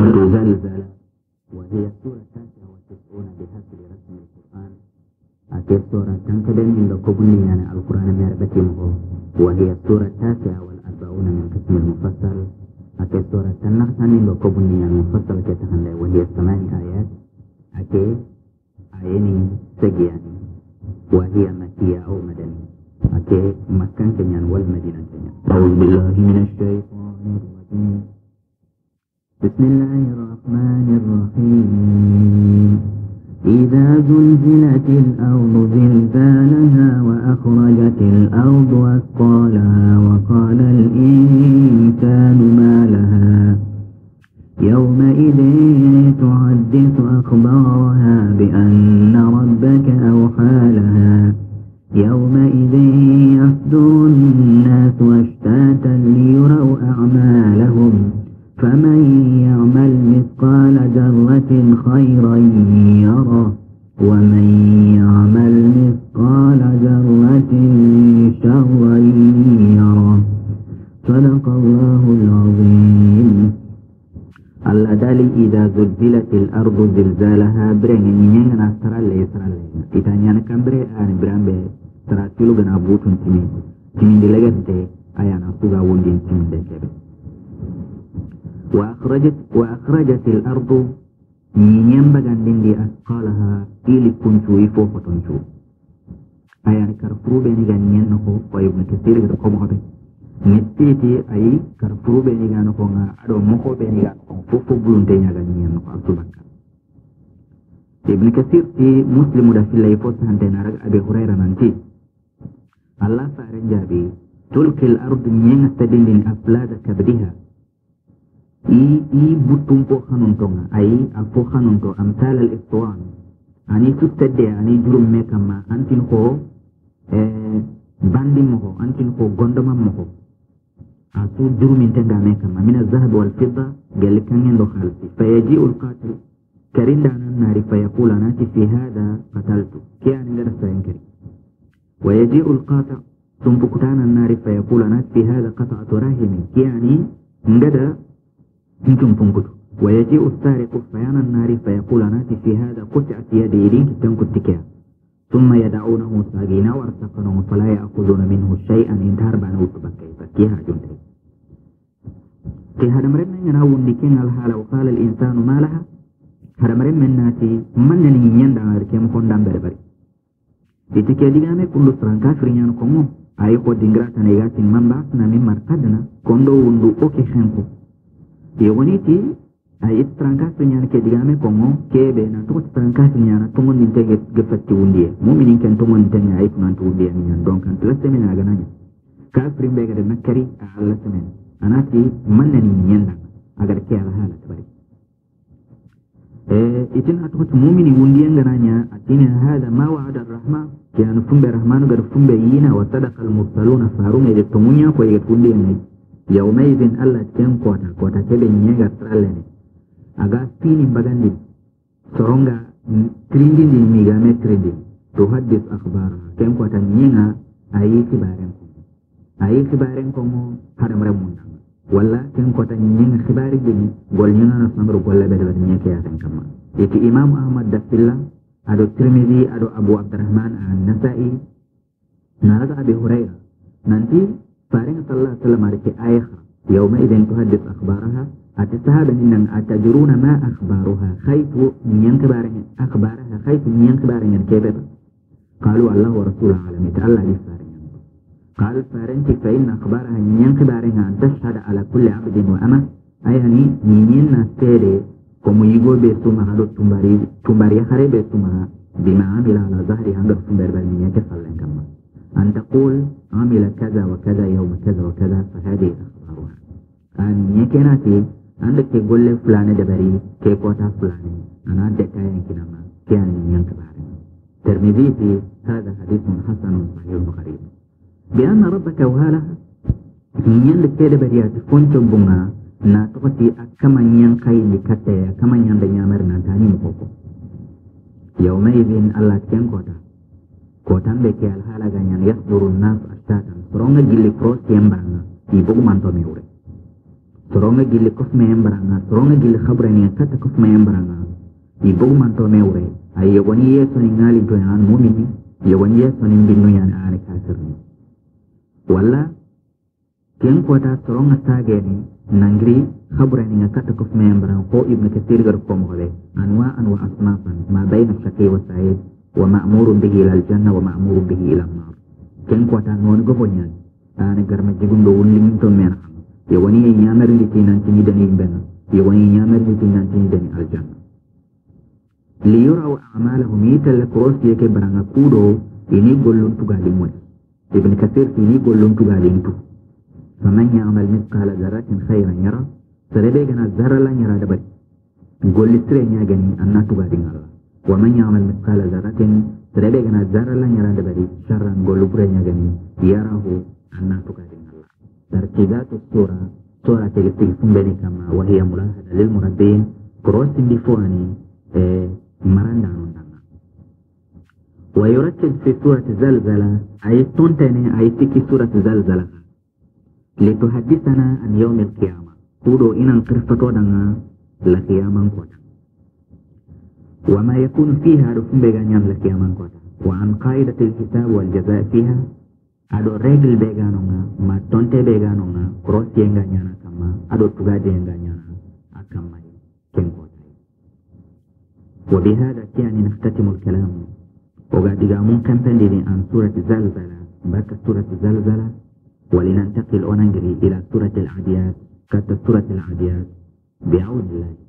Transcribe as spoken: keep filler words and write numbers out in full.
زلزلة، وهي سورة تاسعة وتسعون بحسب رسم القرآن. أكيد سورة تنكدن من لكبني يعني القرآن ميربتيمه، وهي سورة التاسعة والأربعون من قسم المفصل. أكيد سورة تنكدن من لكبني يعني المفصل كتهن، وهي ثمان آيات. أكيد آيني سجياني، وهي مكية أو مدني. أكيد مكان كنيان والمدينة كنيان. أعوذ بالله من الشيطان الرجيم. بسم الله الرحمن الرحيم. إذا زلزلت الأرض زلزالها وأخرجت الأرض أثقالها وقال الإنسان ما لها يومئذ تحدث أخبارها بأن ربك أوحى لها يومئذ يصدر الناس أشتاتا ليروا أعمالهم فمن يعمل مثقال ذرة خيرا يره ومن يعمل مثقال ذرة شرا يره. صدق الله العظيم. الأدالي إذا زلزلت الأرض زلزالها برين ينين أسرى لي أسرى لي إتانيان كمبري آن برامبي تراتيلو غنا بوتون تيمين تيمين دي لغتي آيانا سوغا وندين تيمين دي كبه. وأخرجت وأخرجت الأرض ينين بغاندين دي أسقالها إلي كنتو يفو فتنشو آيان كرفرو بيني غانيين نخو ويبن كثير غير قوم نتيتي أي كرفرو بيني غانو كونغا أدو مخو بيني غانو كونغ فوفو بلونتين غانيين نخو أرسوبكا. ابن كثير في مسلم دافي الله يفوت هانتين أرق أبي هريرة نانتي الله فارن جابي تلك الأرض نين استدين من أفلاد كبدها إي إي بطن فو خانونتونغا أي أفو خانونتو أمثال الإسطوان أني تستدي أني جرم ميكما أنتين خو اه باندي مخو أنتين خو غندما مخو أسو جرم انتنغا ميكما من الذهب والفضة قال كان يندو خالتي فيجيء القاتل كرين دانا النار فيقول أناتي في هذا قتلت كي أنا نرسى ينكري ويجيء القاطع ثم كتان النار فيقول أناتي في هذا قطعة راهمي كي يعني نجد انتم فنكتو ويجيء السارق فيان النار فيقول أناتي في هذا قطعت يدي إلينك تنكت كيا ثم يدعونه ساقينا وارتقنه فلا يأخذون منه شيئا انتهر بانه تبكيف كيها جنتي كي هذا مرمنا ينهون لكين الحالة وقال الإنسان ما لها هذا مرمنا الناتي من ينين دعار كيم خندام بربري إتكي ديغامي كل سرانكا فرينيان كومو أي خود دينغراتا نيغاتين من باسنا من مرقدنا كوندو وندو أوكي خنكو يونيتي أي سرانكا فرينيان كي ديغامي كومو كيبه نانتوك سرانكا فرينيان تونغن ننتهي غفتي وندية مؤمنين كان تونغن ننتهي أي كنانتو وندية نيان دون كانت لسمين أغنانيا كافرين بيغد نكري أعلى سمين أناتي من ينين دعا أغر كي على حالة بري إتن أتوت مؤمني ونديان غنانيا أتيني هذا ما وعد الرحمن كان فم برحمن غير فم بينا وصدق المرسلون فارون يجتمونيا كو يجتونديان يومئذ الله تيم كوتا كوتا كبه نيغا سرالني أغا فيني بغاندي سرونغا تريندين دي ميغامي تريندين تحدث أخبارها كيم كوتا نيغا أي كبارن أي كبارن كومو هذا مرمون ولا كيم كوتا نيغا خباري دي قول نيغا نصنبر قول لبدا بدا نيغا كياسن كما إتي إمام أحمد دفلا أدو الترمذي أدو أبو عبد الرحمن النسائي نارد أبي هريرة نانتي فارين صلى الله عليه وسلم عليك آية يومئذ تحدث أخبارها أتسهب إنن أتجرون ما أخبارها خيط ينكبارين أخبارها خيط ينكبارين كيف قالوا الله ورسوله عالم يتألى لي فارين قال فارين فإن أخبارها ينكبارين أن تشهد على كل عبد وأمة أيهني ينين نستيري كم يقول بسمها دو تنباري تنباري خري بسمها بما عمل على ظهري عند تنبار بالمية كفلن كما أن تقول عمل كذا وكذا يوم كذا وكذا فهذه أخبارها أن يكناتي عندك تقول فلان دبري كيكوتا فلان أنا عندك كاين كنما كان ينكباري ترمذي في هذا حديث حسن صحيح غريب بأن ربك وهالها يندك كدبري أتفون تبونا ناتوتي أكما ينكاي لكتة أكما يندك يامرنا تاني مكوكو يومئذ الله تكنكوتا kotan be ke alhala ganyan yasdurun nas ashtatan soronga gilli cross yembanga ibu manto meure soronga gilli kof membranga soronga gilli khabrani kata kof membranga ibu manto meure ay yogoni yeso ni ngali to yan mu'mini yogoni yeso ni binnu yan ani kafirni walla ken kota soronga sageni nangri khabrani kata kof membranga ko ibn kathir gar ko mo be anwa anwa asnafan ma bayna shaqi wa sa'id wa ma'murun bihi ila al-janna wa ma'murun bihi ila an-nar ken kota non go bonyan ana garma jigundo wulli to men yogoni nyamar ndi tinan tini dani ben yogoni nyamar ndi tinan tini dani al-janna li yurau a'malahum yital cross yake baranga kudo ini gollun tugali mo ibn kathir ini gollun tugali ntu faman ya'mal mithqala dharratin khayran yara sarebe gana zarra la nyara dabari golli sire nya gani anna tugali ngalla wa man ya'mal mithqala dharratin sarebe gana zarra la nyara dabari sharran gollu bure nya gani yarahu anna tugali ngalla tartibatu sura sura tegesti fumbeni kama wa hiya mulahada lil murabbin cross ndi fuani eh maranda nondanga wa yurattib fi surati zalzala ay tontene ay tiki surati zalzala lituhaddithana an yawm al-qiyamah kudo inan qirfato danga la qiyaman kota wa ma yakunu fiha rufumbe ganyam la qiyaman kota wa an qaidati al-hisab wal jazaa fiha ado regle be ganonga ma tonte be ganonga cross yenga nyana kama ado tugade yenga nyana akamma kenko وبهذا كان نختتم الكلام وقد قامون كمبندين عن سورة زلزلة بك سورة زلزلة ولننتقل وننجري إلى سورة العاديات كانت سورة العاديات بعون الله.